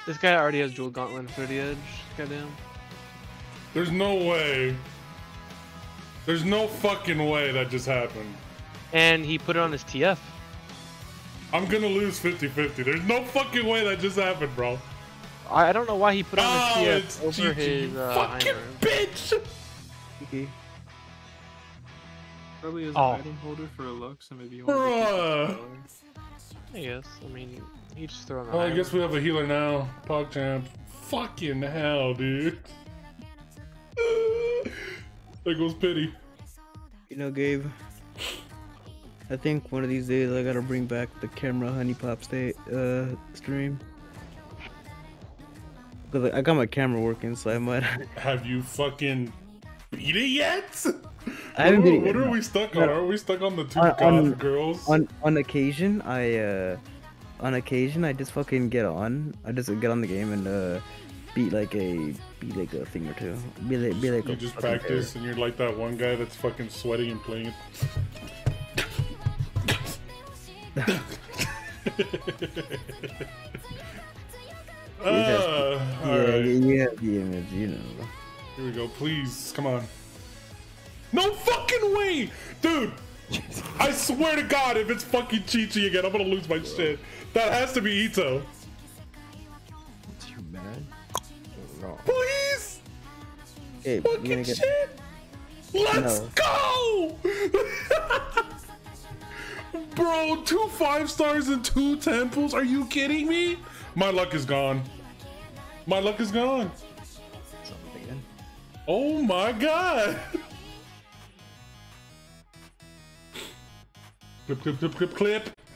This guy already has dual gauntlet and 30 edge. Goddamn. There's no way. There's no fucking way that just happened. And he put it on his TF. I'm gonna lose 50-50. There's no fucking way that just happened, bro. I don't know why he put on his it's TF over Gigi, his fucking Heimer. bitch! Okay. Probably as an Oh. item holder for a Lux, and maybe you Bruh. want to I guess. I mean, he just threw on the Oh, I Heimer. guess we have a healer now. PogChamp. Fucking hell, dude. There goes Pity. You know, Gabe, I think one of these days I gotta bring back the camera honey pop stream. Cause I got my camera working, so I might. Have you fucking beat it yet? I haven't beat it What yet, are no. we stuck on? Are we stuck on the two On- goth girls? On occasion, I just fucking get on. I just get on the game and beat like a thing or two. Be like You a just fucking practice and you're like that one guy that's fucking sweating and playing it. Alright. Yeah, the image, you know. Here we go, please, come on. No fucking way! Dude! I swear to God, if it's fucking Chi-Chi again, I'm gonna lose my shit. That has to be Ito. You mad? No. Please! Hey, we're Fucking gonna get. shit! Let's No. go! Bro, 2 5-stars and 2 temples? Are you kidding me? My luck is gone. My luck is gone. Something again. Oh my God! Clip, clip, clip, clip, clip.